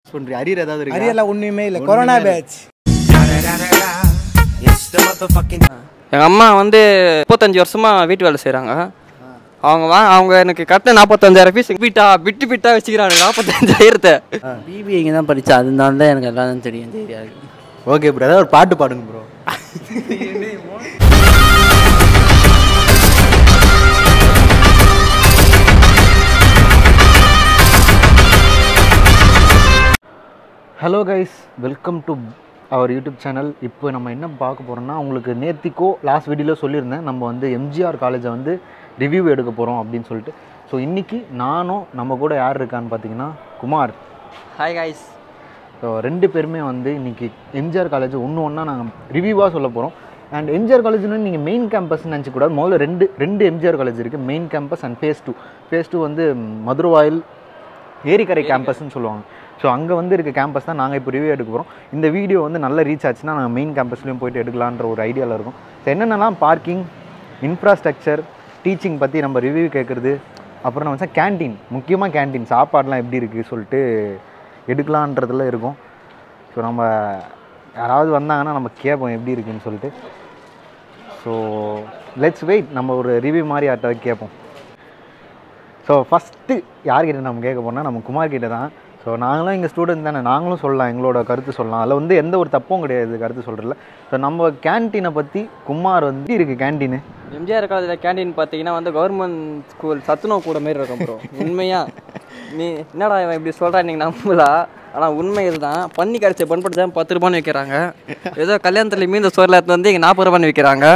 சொல்றீங்க அரியர் ஏதாவது இருக்கு? அரியர்லாம் ஒண்ணுமே இல்ல, கொரோனா பேட்ச். எங்க அம்மா வந்து 35 வருஷமா வீட்டு வேலை செய்றாங்க. அவங்க எனக்கு கட்ட 45,000 ஃபீஸ் விட்டு பிட்டா வச்சுக்கிறாங்க 45,000. பிபிஏ இங்கே தான் படித்தேன், அதனால தான் எனக்கு எல்லாம் தெரியும் தெரியாது. ஓகே ப்ரோ, ஏதாவது ஒரு பாட்டு பாடுங்க bro. Hello guys, welcome to our YouTube channel. இப்போ நம்ம என்ன பார்க்க போகிறோம்னா, உங்களுக்கு நேத்திக்கோ லாஸ்ட் வீடியோவில் சொல்லியிருந்தேன், நம்ம வந்து எம்ஜிஆர் காலேஜை வந்து ரிவ்யூ எடுக்க போகிறோம் அப்படின்னு சொல்லிட்டு. ஸோ இன்றைக்கி நானும் நம்ம கூட யார் இருக்கான்னு பார்த்தீங்கன்னா குமார். Hi guys. ஸோ ரெண்டு பேருமே வந்து இன்றைக்கி எம்ஜிஆர் காலேஜ் ஒன்றா நாங்கள் ரிவ்யூவாக சொல்ல போகிறோம். அண்ட் எம்ஜிஆர் காலேஜ்னு நீங்கள் மெயின் கேம்பஸ்ன்னு நினச்சிக்கூடாது. முதல்ல ரெண்டு எம்ஜிஆர் காலேஜ் இருக்குது, main campus and phase two வந்து மதுரவாயில் ஏரிக்கரை கேம்பஸ்ன்னு சொல்லுவாங்க. ஸோ அங்கே வந்து இருக்க கேம்பஸ் தான் நாங்கள் இப்போ ரிவ்யூ எடுக்க போகிறோம். இந்த வீடியோ வந்து நல்ல ரீச் ஆச்சுன்னா நாங்கள் மெயின் கேம்பஸ்லேயும் போய்ட்டு எடுக்கலான்ற ஒரு ஐடியாவில் இருக்கும். ஸோ என்னென்னலாம் பார்க்கிங், இன்ஃப்ராஸ்ட்ரக்சர், டீச்சிங் பற்றி நம்ம ரிவ்யூ கேட்குறது, அப்புறம் நம்ம வந்து கேன்டீன், முக்கியமாக கேன்டீன் சாப்பாடெலாம் எப்படி இருக்குது சொல்லிட்டு எடுக்கலான்றதுல இருக்கும். ஸோ நம்ம யாராவது வந்தாங்கன்னா நம்ம கேட்போம் எப்படி இருக்குதுன்னு சொல்லிட்டு. ஸோ லெட்ஸ் வெயிட், நம்ம ஒரு ரிவ்யூ மாதிரி யார்கிட்ட கேட்போம். ஸோ ஃபஸ்ட்டு யார்கிட்ட நம்ம கேட்க போனால் நம்ம குமார்கிட்ட தான். ஸோ நாங்களும் எங்கள் ஸ்டூடெண்ட் தானே, நாங்களும் சொல்லலாம், எங்களோட கருத்து சொல்லலாம். அதில் வந்து எந்த ஒரு தப்பும் கிடையாது கருத்து சொல்கிறதுல. ஸோ நம்ம கேன்டீனை பற்றி குமார் வந்து இருக்குது கேன்டீனு. எம்ஜிஆர் காலேஜில் கேன்டீன் பார்த்தீங்கன்னா வந்து கவர்மெண்ட் ஸ்கூல் சத்துணவு கூட மாரி இருக்கும் ப்ரோ. உண்மையாக நீ என்னடா இவன் இப்படி சொல்கிறா, நீங்கள் நம்பலா, ஆனால் உண்மை இதுதான். பண்ணி கரைச்சி பண்படுத்தி தான் 10 ரூபான்னு விற்கிறாங்க. ஏதோ கல்யாணத்தில் மீந்த சோறில் எடுத்து வந்து இங்கே 40 ரூபான்னு விற்கிறாங்க.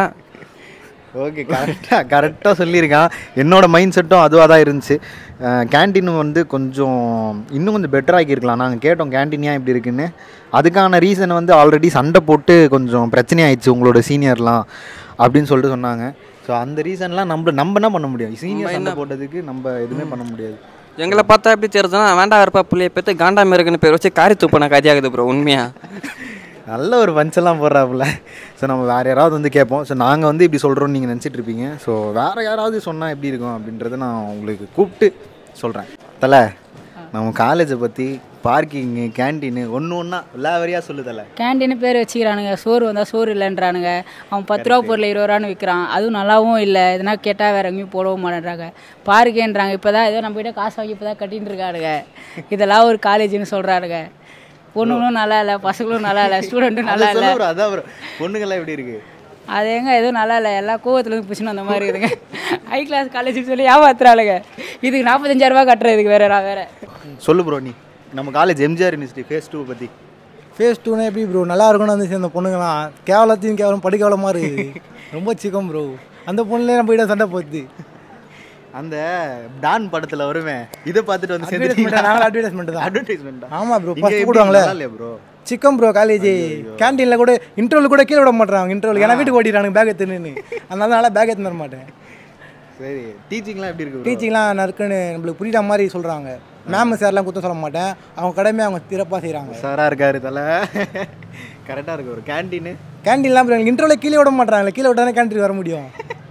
ஓகே, கரெக்டாக சொல்லியிருக்கான். என்னோடய மைண்ட் செட்டும் அதுவாக தான் இருந்துச்சு. கேன்டீன் வந்து இன்னும் கொஞ்சம் பெட்டராகிருக்கலாம். நாங்கள் கேட்டோம் கேன்டீன் ஏன் இப்படி இருக்குன்னு. அதுக்கான ரீசன் வந்து ஆல்ரெடி சண்டை போட்டு கொஞ்சம் பிரச்சனையாயிடுச்சு உங்களோட சீனியர்லாம் அப்படின்னு சொல்லிட்டு சொன்னாங்க. ஸோ அந்த ரீசன்லாம் நம்ம என்ன பண்ண முடியும்? சீனியர் சண்டை போட்டதுக்கு நம்ம எதுவுமே பண்ண முடியாது. எங்களை பார்த்தா எப்படி தெரியுதுன்னா, வேண்டாம் இருப்பா பிள்ளைய பார்த்து காண்டா மேருக்குன்னு பேர் வச்சு காரி தூப்பின கதையாகுது ப்ரோ. உண்மையாக நல்ல ஒரு பஞ்செல்லாம் போடுறாப்புல. ஸோ நம்ம வேறு யாராவது வந்து கேட்போம். ஸோ நாங்கள் வந்து இப்படி சொல்கிறோன்னு நீங்கள் நினச்சிட்ருப்பீங்க. ஸோ வேறு யாராவது சொன்னால் எப்படி இருக்கும் அப்படின்றத நான் உங்களுக்கு கூப்பிட்டு சொல்கிறேன். தலை, நம்ம காலேஜை பற்றி, பார்க்கிங்கு, கேன்டீனு ஒன்றா விளாவரியாக சொல்லு தலை. கேன்டீனு பேர் வச்சுக்கிறானுங்க, சோறு வந்தால் சோறு இல்லைன்றானுங்க. அவன் 10 ரூபா பொருள் 20 ரூபான்னு விற்கிறான், அதுவும் நல்லாவும் இல்லை. எதுனா கேட்டால் வேறு எங்கேயும் போடவும் மாட்டேன்றாங்க. பார்க்கேன்றாங்க, இப்போ தான் ஏதோ நம்ம கிட்ட காசு வாங்கி இப்போ தான் கட்டின்னு இருக்கானுங்க. இதெல்லாம் ஒரு காலேஜுன்னு சொல்கிறானுங்க. பொண்ணுங்களும் நல்லா இல்லை, பசங்களும் நல்லா இல்லை, ஸ்டூடெண்ட்டும் நல்லா இல்லை. அதான் பொண்ணுங்கள்லாம் எப்படி இருக்குது? அது எங்கே எதுவும் நல்லா இல்லை, எல்லாம் கோவத்துலேருந்து பிடிச்சின்னு அந்த மாதிரி இருக்குதுங்க. ஹை கிளாஸ் காலேஜுக்கு சொல்லி ஏமாத்துறாளுங்க. இதுக்கு 45,000 ரூபா கட்டுறதுக்கு வேறு சொல்லு ப்ரோ. நீ நம்ம காலேஜ் எம்ஜிஆர் யூனிவர்சிட்டி ஃபேஸ் 2 பற்றி. ஃபேஸ் 2னா எப்படி ப்ரோ? நல்லா இருக்கும்னு வந்து சேர்ந்த பொண்ணுங்களாம் கேவலம் படிக்கவலமாக இருக்குது. ரொம்ப சிக்கம் ப்ரோ. அந்த பொண்ணுலேயே நம்ம கிட்ட சண்டை போகுது. அந்த டான் படத்தில் வருமே, இதை பார்த்துட்டு வந்து அட்வர்டைஸ்மெண்ட் தான். ஆமாம் ப்ரோ, ஃபஸ்ட் போடுவாங்களே இல்லையா ப்ரோ? சிக்கம் ப்ரோ. காலேஜ் கேன்டீனில் கூட இன்டர்வல் கூட கீழே விட மாட்டாங்க. இன்டர்வல் ஏன்னா வீட்டுக்கு ஓடிடுறாங்க பேக் எடுத்துன்னு. அதனால நல்லா பேக் எடுத்து தர மாட்டேன். சரி, டீச்சிங்லாம் எப்படி இருக்குது? டீச்சிங்லாம் நறுக்குன்னு நம்மளுக்கு புரியுற மாதிரி சொல்கிறாங்க. மேம் சார்லாம் குத்தம் சொல்ல மாட்டேன், அவங்க கடமையை அவங்க சிறப்பாக செய்கிறாங்க. சாராக இருக்காரு தலை, கரெக்டாக இருக்கு. ஒரு கேன்டீன்லாம் ப்ரோ இன்டர்வல் கீழே விட மாட்டாங்க. கீழே விட்டானே கேன்டீன் வர முடியும்.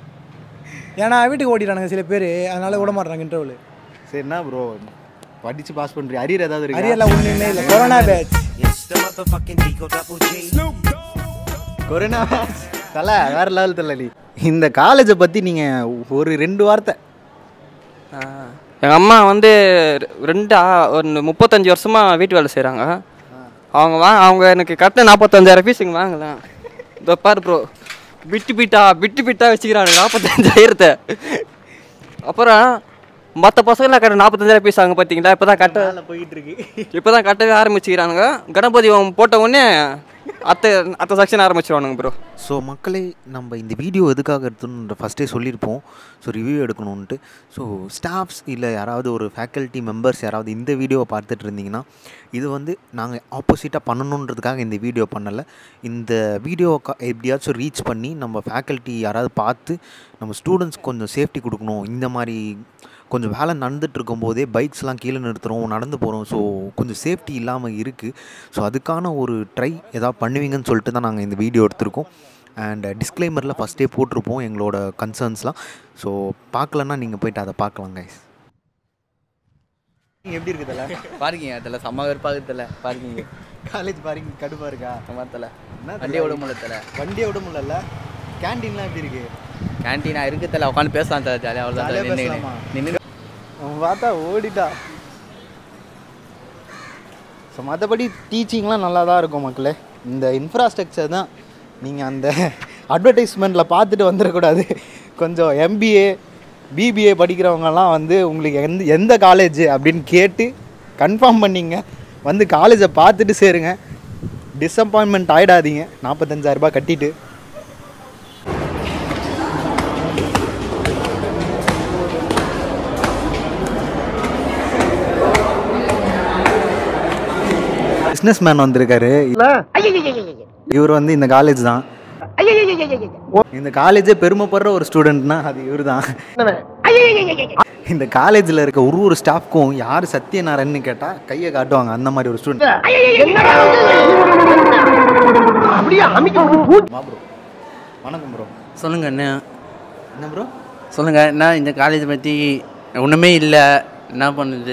ஏன்னா வீட்டுக்கு ஓடிடுறாங்க சில பேர், அதனால விட மாட்டாங்க இன்டர்வல். சரி, என்ன ப்ரோ படித்து பாஸ் பண்ணுறீங்க? அரியர் ஏதாவது இருக்கு? அரியர்லாம் ஒன்றுமே இல்லை, கொரோனா பேட்ச். கொரோனா பேட்ச் தலை வேறு லெவல் தலை. இந்த காலேஜை பற்றி நீங்கள் ஒரு 2 வார்த்தை. எங்கள் அம்மா வந்து 35 வருஷமாக வீட்டு வேலை செய்கிறாங்க. அவங்க எனக்கு கட்ட 45,000 ஃபீஸ் இங்கே வாங்கலாம். இதோ பாரு ப்ரோ, விட்டு பிட்டா வச்சுக்கிறாங்க 45,000. அப்புறம் மற்ற பசங்களாம் கட்ட 45,000 ஃபீஸ் ஆகும் பார்த்தீங்களா. இப்போ தான் போயிட்டுருக்கு. இப்போ தான் கட்டவே ஆரம்பிச்சுக்கிறானுங்க. கணபதி போட்ட உடனே அத்த செக்ஷன் ஆரம்பிச்சிருவானுங்க ப்ரோ. ஸோ மக்களே, நம்ம இந்த வீடியோ எதுக்காக எடுத்துன்னு ஃபஸ்ட்டே சொல்லியிருப்போம். ஸோ ரிவ்யூ எடுக்கணுன்ட்டு. ஸோ ஸ்டாஃப்ஸ் இல்லை யாராவது ஒரு ஃபேக்கல்ட்டி மெம்பர்ஸ் யாராவது இந்த வீடியோவை பார்த்துட்டு இருந்தீங்கன்னா, இது வந்து நாங்கள் ஆப்போசிட்டாக பண்ணணுன்றதுக்காக இந்த வீடியோ பண்ணலை. இந்த வீடியோவை எப்படியாச்சும் ரீச் பண்ணி நம்ம ஃபேக்கல்ட்டி யாராவது பார்த்து நம்ம ஸ்டூடெண்ட்ஸ்க்கு கொஞ்சம் சேஃப்டி கொடுக்கணும். இந்த மாதிரி கொஞ்சம் வேலை நடந்துட்டு இருக்கும்போதே பைக்ஸ்லாம் கீழே நிறுத்துகிறோம், நடந்து போகிறோம். ஸோ கொஞ்சம் சேஃப்டி இல்லாமல் இருக்குது. ஸோ அதுக்கான ஒரு ட்ரை எதாவது பண்ணுவீங்கன்னு சொல்லிட்டு தான் நாங்கள் இந்த வீடியோ எடுத்திருக்கோம். அண்ட் டிஸ்க்ளைமரில் ஃபஸ்ட்டே போட்டிருப்போம் எங்களோட கன்சர்ன்ஸ்லாம். ஸோ பார்க்கலன்னா நீங்கள் போய்ட்டு அதை பார்க்கலாம் கைஸ். எப்படி இருக்குதுல்ல பார்க்கிங் அதில் செம்ம வெறுப்பாகுதுல பார்க்கிங். காலேஜ் பார்க்கிங் கடுப்பாக இருக்கா? சமத்தில் என்ன வண்டியை விட முடியல. வண்டியை விட முடியல. கேன்டீன்லாம் எப்படி இருக்கு? கேன்டீனா இருக்குதுல, உட்காந்து பேசலாம் தலை ஜாலியாக. அவ்வளோதான் நின்று அவன் பார்த்தா ஓடிட்டா. ஸோ மற்றபடி டீச்சிங்லாம் நல்லா தான் இருக்கும் மக்களே. இந்த இன்ஃப்ராஸ்ட்ரக்சர் தான் நீங்கள் அந்த அட்வர்டைஸ்மெண்ட்டில் பார்த்துட்டு வந்துடக்கூடாது. கொஞ்சம் MBA BBA படிக்கிறவங்கலாம் வந்து உங்களுக்கு எந்த காலேஜ் அப்படின்னு கேட்டு கன்ஃபார்ம் பண்ணிங்க, வந்து காலேஜை பார்த்துட்டு சேருங்க. டிஸப்பாயின்மெண்ட் ஆகிடாதீங்க 45,000 ரூபாய் கட்டிட்டு. பிஸ்னஸ் மேன் வந்திருக்காரு. இவர் வந்து இந்த காலேஜ் தான். இந்த காலேஜே பெருமைப்படுற ஒரு ஸ்டூடெண்ட்னா அது இவர் தான். இந்த காலேஜில் இருக்க ஒரு ஸ்டாஃப்க்கும் யார் சத்யநாராயணன்னு கேட்டால் கையை காட்டுவாங்க. அந்த மாதிரி ஒரு ஸ்டூடெண்ட். வணக்கம் ப்ரோ. சொல்லுங்க என்ன ப்ரோ சொல்லுங்க. என்ன இந்த காலேஜ் பற்றி ஒன்றுமே இல்லை, என்ன பண்ணுது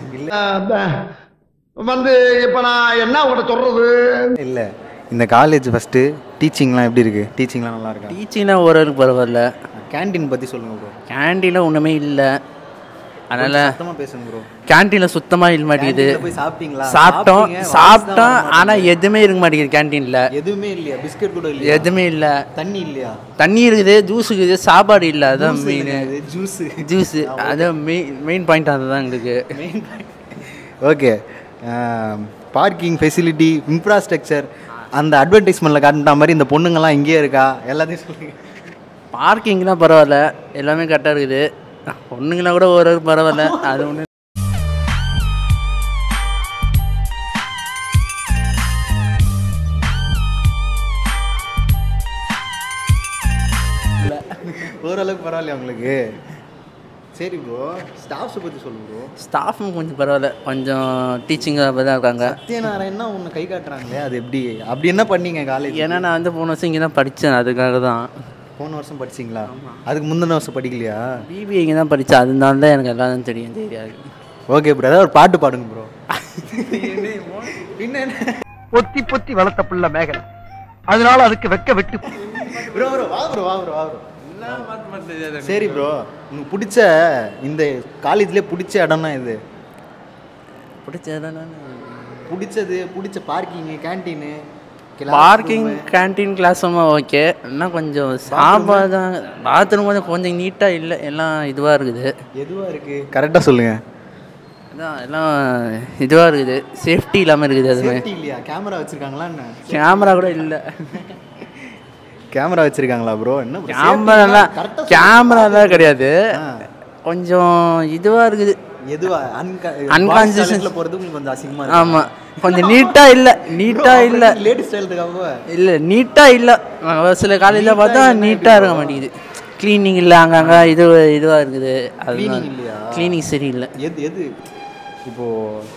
வந்து இப்போ நான் என்ன உங்கள்கிட்ட சொல்கிறது? இல்லை, இந்த காலேஜ் ஃபஸ்ட்டு டீச்சிங்லாம் எப்படி இருக்குது? டீச்சிங்லாம் நல்லா இருக்கா? டீச்சிங்லாம் ஓரளவுக்கு பரவாயில்ல. கேன்டீன் பற்றி சொல்லுங்கள் ப்ரோ. கேன்டீனில் ஒன்றுமே இல்லை, அதனால் சுத்தமாக பேசுங்க ப்ரோ. கேன்டீனில் சுத்தமாக இருக்க மாட்டேங்குது. போய் சாப்பிட்டீங்களா? சாப்பிட்டோம் ஆனால் எதுவுமே இருக்க மாட்டேங்குது கேன்டீனில். எதுவுமே இல்லையா? பிஸ்கட் கூட இல்லையா? எதுவுமே இல்லை. தண்ணி இல்லையா? தண்ணி இருக்குது, ஜூஸ் இருக்குது, சாப்பாடு இல்லை. அதுதான் மெயின். ஜூஸு அதான் மெயின் பாயிண்ட். அதுதான் எங்களுக்கு main. Okay, parking facility, infrastructure, அந்த அட்வர்டைஸ்மெண்ட்டில் காட்டுற மாதிரி இந்த பொண்ணுங்கள்லாம் இங்கேயே இருக்கா? எல்லாத்தையும் சொல்லுங்கள். பார்க்கிங் தான் பரவாயில்ல, எல்லாமே கரெக்டாக இருக்குது. பொண்ணுங்கன்னா கூட ஓரளவுக்கு பரவாயில்ல. அது ஒன்று ஓரளவுக்கு பரவாயில்லையா உங்களுக்கு? சரி ப்ரோ, ஸ்டாஃப்ஸை பற்றி சொல்லுங்க ப்ரோ. ஸ்டாஃபும் கொஞ்சம் பரவாயில்ல, கொஞ்சம் டீச்சிங்காக தான் இருக்காங்க. சத்யநாராயணா ஒன்று கை காட்டுறாங்களே, அது எப்படி? அப்படி என்ன பண்ணீங்க காலேஜ்? ஏன்னா நான் வந்து போன வருஷம் இங்கே தான் படித்தேன், அதுக்காக தான். போன வருஷம் படிச்சிங்களா? அதுக்கு முந்தின வருஷம் படிக்கலையா? BBA இங்கே தான் படித்தேன், அதனால தான் எனக்கு எல்லாம் தெரியும். தெரியாது. ஓகே ப்ரோ, ஏதாவது ஒரு பாட்டு பாடுங்க ப்ரோ. பின்ன பொத்தி பொத்தி வளர்த்த புள்ள மேகலை, அதனால அதுக்கு வெக்க வெட்டு. ப்ரோ ப்ரோ வா ப்ரோ, வா ப்ரோ, வா ப்ரோ. சரி ப்ரோ, உங்களுக்கு பிடிச்ச இந்த காலேஜ்லேயே பிடிச்ச இடம்னா இது? பிடிச்ச இடம் பிடிச்ச parking, canteen, parking, canteen, classroom okay. இன்னும் கொஞ்சம் சாப்பாடு தான். பாத்ரூம் கொஞ்சம் நீட்டாக இல்லை, எல்லாம் இதுவாக இருக்குது. எதுவாக இருக்குது கரெக்டாக சொல்லுங்கள். அதான் எல்லாம் இதுவாக இருக்குது, சேஃப்டி இல்லாமல் இருக்குது. அதுவுமே இல்லையா? கேமரா வச்சுருக்காங்களா? என்ன கேமரா கூட இல்லை. கேமரா வச்சுருக்காங்களா ப்ரோ? என்ன கேமராலாம் கிடையாது, கொஞ்சம் இதுவாக இருக்குது. எதுவா? அன்கான்சியஸில் போகிறது உங்களுக்கு கொஞ்சம் அசிங்கமாக? ஆமாம், கொஞ்சம் நீட்டாக இல்லை. லேடி ஸ்டைலுக்காக இல்லை, நீட்டாக இல்லை. சில காலேஜில் பார்த்தா நீட்டாக இருக்க மாட்டேங்குது. க்ளீனிங் இல்லை, அங்கங்கே இதுவாக இருக்குது. அது க்ளீனிங் இல்லையா? க்ளீனிங் சரியில்லை. எது இப்போது